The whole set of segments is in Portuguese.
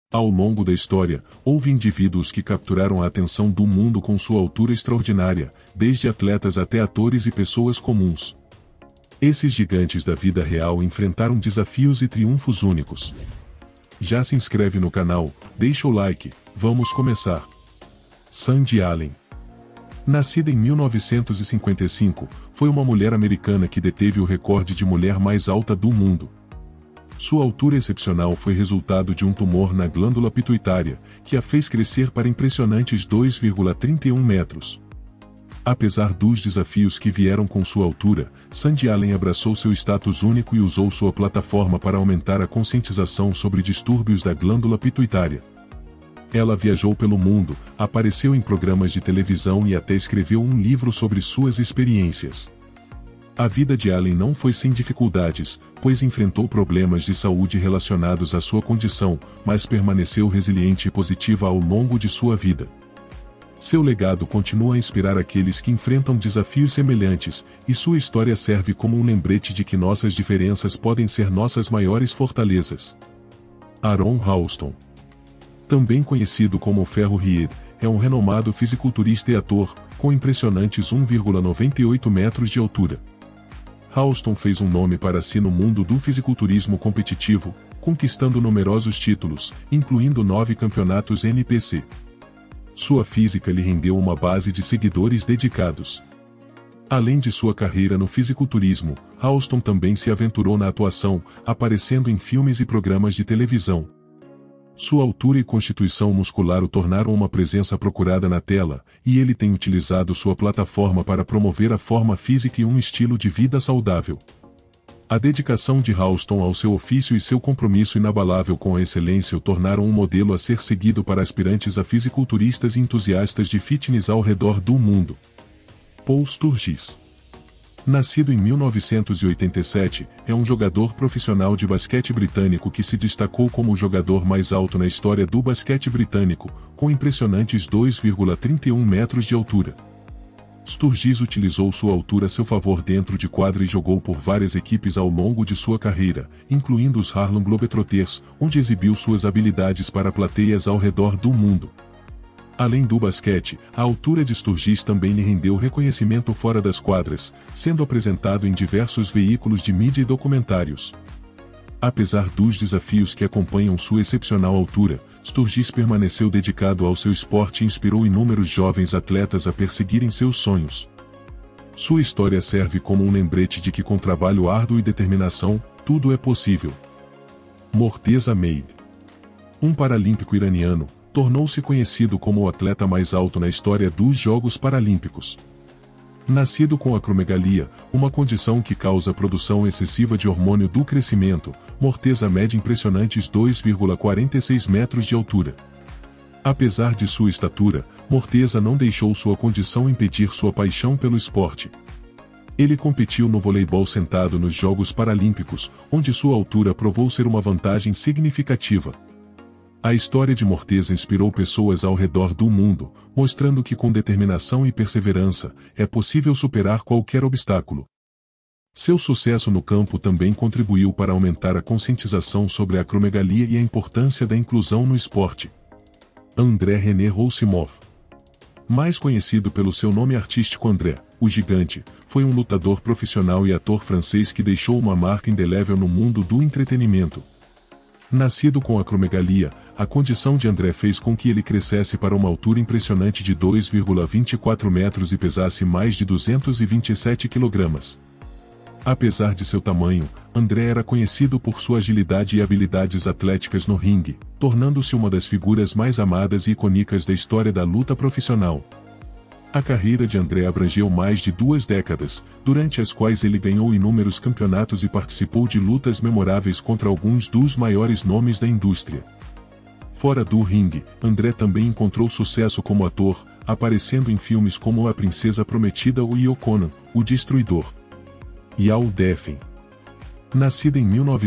Ao longo da história, houve indivíduos que capturaram a atenção do mundo com sua altura extraordinária, desde atletas até atores e pessoas comuns. Esses gigantes da vida real enfrentaram desafios e triunfos únicos. Já se inscreve no canal, deixa o like, vamos começar. Sandy Allen. Nascida em 1955, foi uma mulher americana que deteve o recorde de mulher mais alta do mundo. Sua altura excepcional foi resultado de um tumor na glândula pituitária, que a fez crescer para impressionantes 2,31 metros. Apesar dos desafios que vieram com sua altura, Sandy Allen abraçou seu status único e usou sua plataforma para aumentar a conscientização sobre distúrbios da glândula pituitária. Ela viajou pelo mundo, apareceu em programas de televisão e até escreveu um livro sobre suas experiências. A vida de Allen não foi sem dificuldades, pois enfrentou problemas de saúde relacionados à sua condição, mas permaneceu resiliente e positiva ao longo de sua vida. Seu legado continua a inspirar aqueles que enfrentam desafios semelhantes, e sua história serve como um lembrete de que nossas diferenças podem ser nossas maiores fortalezas. Aaron Ralston. Também conhecido como Ferro Reed, é um renomado fisiculturista e ator, com impressionantes 1,98 metros de altura. Ralston fez um nome para si no mundo do fisiculturismo competitivo, conquistando numerosos títulos, incluindo 9 campeonatos NPC. Sua física lhe rendeu uma base de seguidores dedicados. Além de sua carreira no fisiculturismo, Ralston também se aventurou na atuação, aparecendo em filmes e programas de televisão. Sua altura e constituição muscular o tornaram uma presença procurada na tela, e ele tem utilizado sua plataforma para promover a forma física e um estilo de vida saudável. A dedicação de Ralston ao seu ofício e seu compromisso inabalável com a excelência o tornaram um modelo a ser seguido para aspirantes a fisiculturistas e entusiastas de fitness ao redor do mundo. Paul Sturgis. Nascido em 1987, é um jogador profissional de basquete britânico que se destacou como o jogador mais alto na história do basquete britânico, com impressionantes 2,31 metros de altura. Sturgis utilizou sua altura a seu favor dentro de quadra e jogou por várias equipes ao longo de sua carreira, incluindo os Harlem Globetrotters, onde exibiu suas habilidades para plateias ao redor do mundo. Além do basquete, a altura de Sturgis também lhe rendeu reconhecimento fora das quadras, sendo apresentado em diversos veículos de mídia e documentários. Apesar dos desafios que acompanham sua excepcional altura, Sturgis permaneceu dedicado ao seu esporte e inspirou inúmeros jovens atletas a perseguirem seus sonhos. Sua história serve como um lembrete de que com trabalho árduo e determinação, tudo é possível. Morteza Meid. Um paralímpico iraniano, tornou-se conhecido como o atleta mais alto na história dos Jogos Paralímpicos. Nascido com acromegalia, uma condição que causa produção excessiva de hormônio do crescimento, Morteza mede impressionantes 2,46 metros de altura. Apesar de sua estatura, Morteza não deixou sua condição impedir sua paixão pelo esporte. Ele competiu no voleibol sentado nos Jogos Paralímpicos, onde sua altura provou ser uma vantagem significativa. A história de Morteza inspirou pessoas ao redor do mundo, mostrando que com determinação e perseverança, é possível superar qualquer obstáculo. Seu sucesso no campo também contribuiu para aumentar a conscientização sobre a acromegalia e a importância da inclusão no esporte. André René Rousimov. Mais conhecido pelo seu nome artístico André, o Gigante, foi um lutador profissional e ator francês que deixou uma marca indelével no mundo do entretenimento. Nascido com acromegalia, a condição de André fez com que ele crescesse para uma altura impressionante de 2,24 metros e pesasse mais de 227 kg. Apesar de seu tamanho, André era conhecido por sua agilidade e habilidades atléticas no ringue, tornando-se uma das figuras mais amadas e icônicas da história da luta profissional. A carreira de André abrangeu mais de 2 décadas, durante as quais ele ganhou inúmeros campeonatos e participou de lutas memoráveis contra alguns dos maiores nomes da indústria. Fora do ringue, André também encontrou sucesso como ator, aparecendo em filmes como A Princesa Prometida ou Conan, o Destruidor. Yao Defen. Nascida em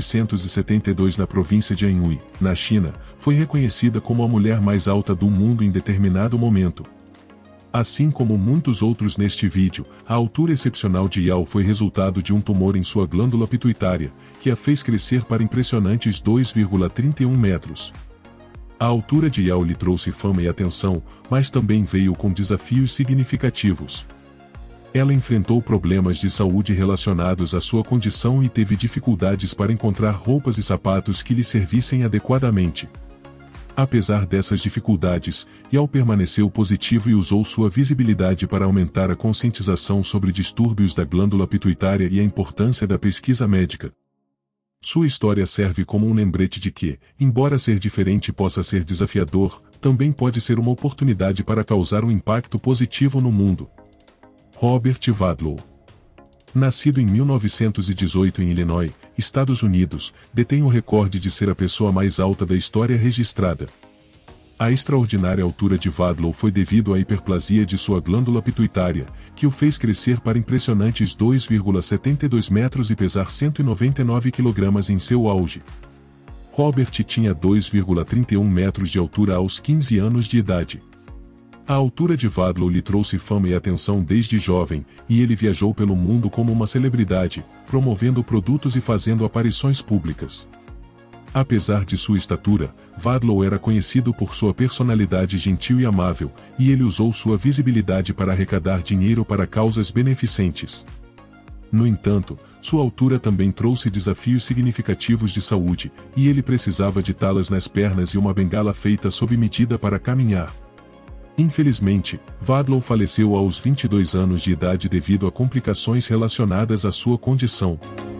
1972 na província de Anhui, na China, foi reconhecida como a mulher mais alta do mundo em determinado momento. Assim como muitos outros neste vídeo, a altura excepcional de Yao foi resultado de um tumor em sua glândula pituitária, que a fez crescer para impressionantes 2,31 metros. A altura de Yao lhe trouxe fama e atenção, mas também veio com desafios significativos. Ela enfrentou problemas de saúde relacionados à sua condição e teve dificuldades para encontrar roupas e sapatos que lhe servissem adequadamente. Apesar dessas dificuldades, Yao permaneceu positivo e usou sua visibilidade para aumentar a conscientização sobre distúrbios da glândula pituitária e a importância da pesquisa médica. Sua história serve como um lembrete de que, embora ser diferente possa ser desafiador, também pode ser uma oportunidade para causar um impacto positivo no mundo. Robert Wadlow. Nascido em 1918 em Illinois, Estados Unidos, detém o recorde de ser a pessoa mais alta da história registrada. A extraordinária altura de Wadlow foi devido à hiperplasia de sua glândula pituitária, que o fez crescer para impressionantes 2,72 metros e pesar 199 kg em seu auge. Robert tinha 2,31 metros de altura aos 15 anos de idade. A altura de Wadlow lhe trouxe fama e atenção desde jovem, e ele viajou pelo mundo como uma celebridade, promovendo produtos e fazendo aparições públicas. Apesar de sua estatura, Wadlow era conhecido por sua personalidade gentil e amável, e ele usou sua visibilidade para arrecadar dinheiro para causas beneficentes. No entanto, sua altura também trouxe desafios significativos de saúde, e ele precisava de talas nas pernas e uma bengala feita sob medida para caminhar. Infelizmente, Wadlow faleceu aos 22 anos de idade devido a complicações relacionadas à sua condição.